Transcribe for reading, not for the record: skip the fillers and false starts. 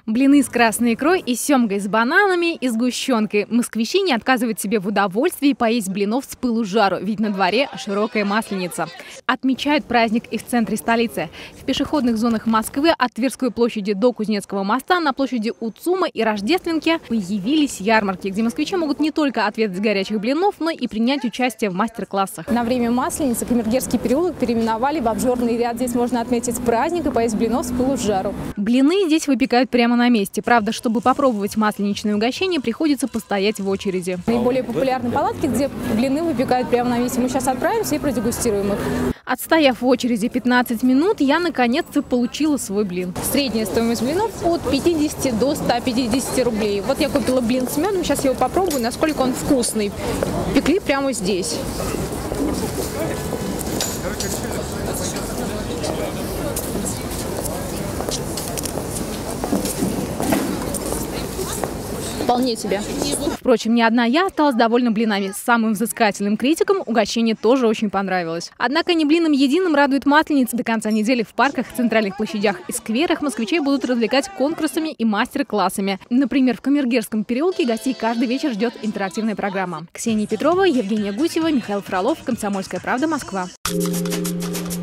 Блины с красной икрой и семгой с бананами и сгущенкой. Москвичи не отказывают себе в удовольствии поесть блинов с пылу с жару, ведь на дворе широкая масленица. Отмечают праздник и в центре столицы. В пешеходных зонах Москвы от Тверской площади до Кузнецкого моста на площади Уцума и Рождественки появились ярмарки, где москвичи могут не только отведать горячих блинов, но и принять участие в мастер-классах. На время Масленицы Камергерский переулок переименовали в обжорный ряд. Здесь можно отметить праздник и поесть блинов с пылу с жару. Блины здесь выпекают прямо на месте. Правда, чтобы попробовать масленичное угощение, приходится постоять в очереди. Наиболее популярны палатки, где блины выпекают прямо на месте. Мы сейчас отправимся и продегустируем их. Отстояв в очереди 15 минут, я наконец-то получила свой блин. Средняя стоимость блинов от 50 до 150 рублей. Вот я купила блин с медом. Сейчас я его попробую, насколько он вкусный. Пекли прямо здесь. Вполне себе. Впрочем, не одна я осталась довольна блинами. Самым взыскательным критикам угощение тоже очень понравилось. Однако не блином единым радует масленица. До конца недели в парках, центральных площадях и скверах москвичей будут развлекать конкурсами и мастер-классами. Например, в Камергерском переулке гостей каждый вечер ждет интерактивная программа. Ксения Петрова, Евгения Гусева, Михаил Фролов. Комсомольская правда, Москва.